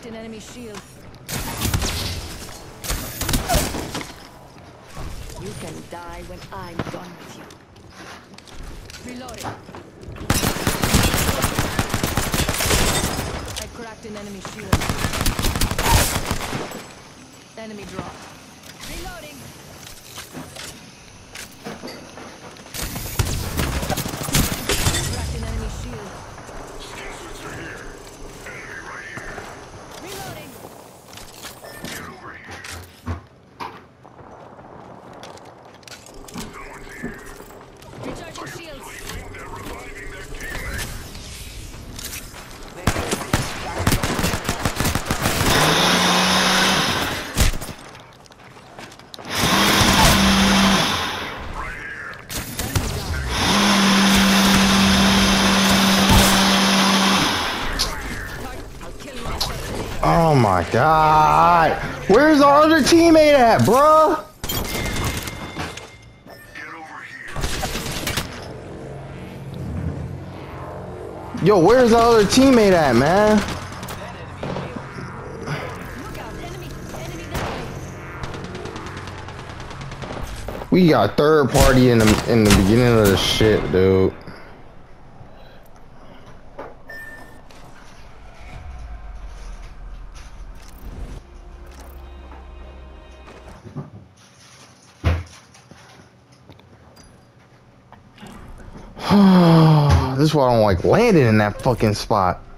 cracked an enemy shield. You can die when I'm done with you. Reloading. I cracked an enemy shield. Enemy drop. Reloading. Cracked an enemy shield. Reloading. Recharging shields. Oh my god! Where's our other teammate at, bruh? Yo, where's the other teammate at, man? We got third party in the beginning of the shit, dude. This is why I don't like landing in that fucking spot.